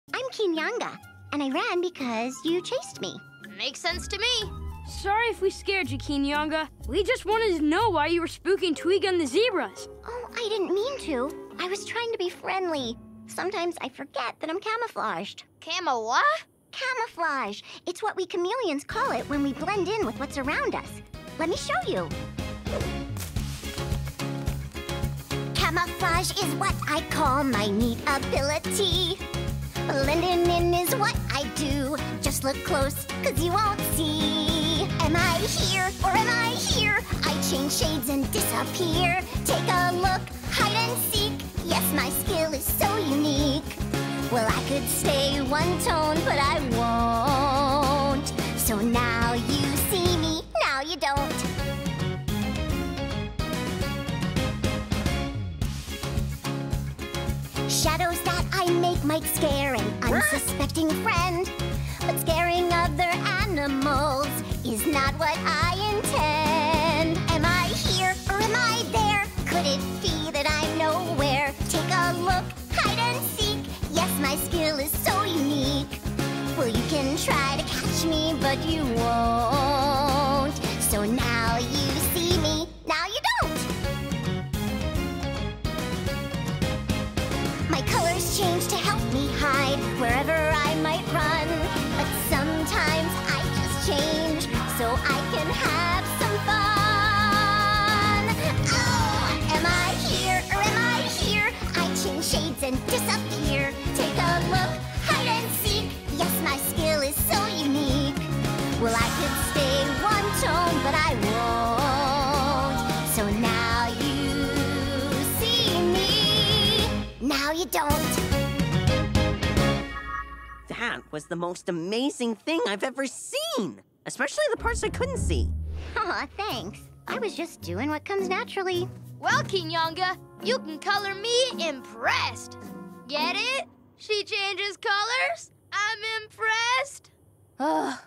I'm Kinyonga, and I ran because you chased me. Makes sense to me. Sorry if we scared you, Kinyonga. We just wanted to know why you were spooking Twig and the zebras. Oh, I didn't mean to. I was trying to be friendly. Sometimes I forget that I'm camouflaged. Camo what? Camouflage. It's what we chameleons call it when we blend in with what's around us. Let me show you. Camouflage is what I call my neat ability. Blending in is what I do. Just look close, 'cause you won't see. Am I here or am I here? I change shades and disappear. Take a look, hide and seek. Yes, my skill is so unique. Well, I could stay one tone, but I won't. So now you see me, now you don't. Shadows that I make might scare an unsuspecting friend, but scaring other animals is not what I intend. Am I here or am I there? Could it be that I'm nowhere? Take a look, hide and seek. Yes, my skill is so unique. Well, you can try to catch me, but you won't. So now you see me, now you don't. My colors change to help me hide wherever I might run. But sometimes I just change so I can have some fun. Oh, am I here or am I here? I change shades and disappear. Take a look, hide and seek. Yes, my skill is so unique. Well, I could stay one tone, but I won't. So now you see me, now you don't. That was the most amazing thing I've ever seen, especially the parts I couldn't see. Aw, thanks. I was just doing what comes naturally. Well, Kinyonga, you can color me impressed. Get it? She changes colors? I'm impressed. Ugh,